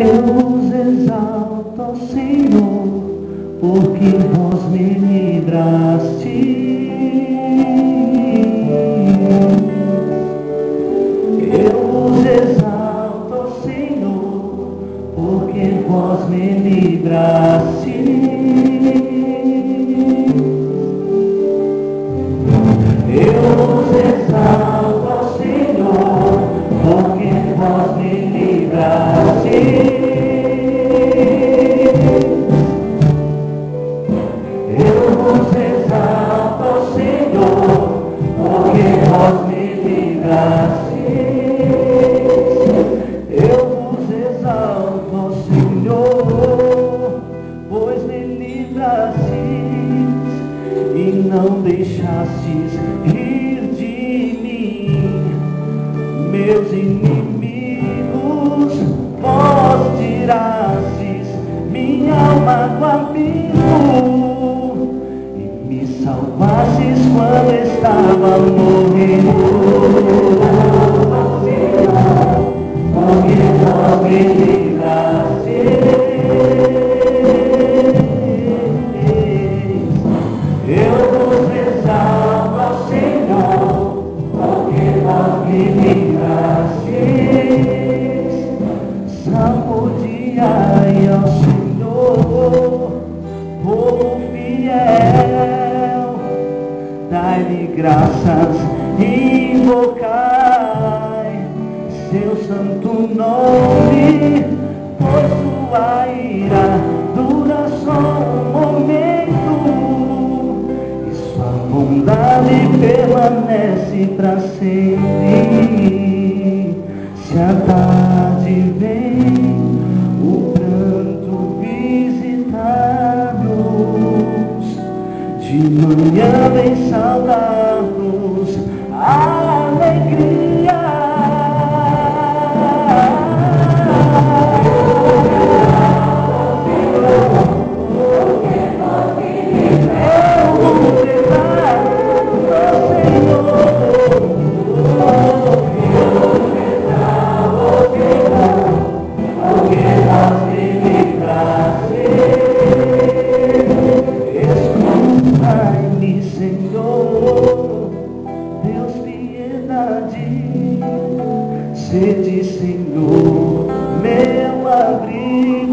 Eu vos exalto, ó Senhor, porque vós me livraste. Eu vos exalto, ó Senhor, porque vós me livraste. Eu vos exalto, ó Senhor, porque vós me livraste. Eu vos exalto, ó Senhor, porque vós me livraste. Eu vos exalto, ó Senhor, pois me livrastes e não deixastes rir de mim. Meus inimigos vós tirastes minha alma do abismo e me salvastes quando estava morrendo. Porque vós me livrastes. Eu vos exalto, ó Senhor, porque vós me livrastes. Saúdiai ao Senhor, povo fiel, dai-lhe graças, invocai seu santo nome, pois sua ira dura só um momento e sua bondade permanece para sempre. Se a tarde vem, o pranto visitar-nos, de manhã vem saudar-nos a alegria. Escutai-me, Senhor, Deus piedade, sede, Senhor, meu abrigo.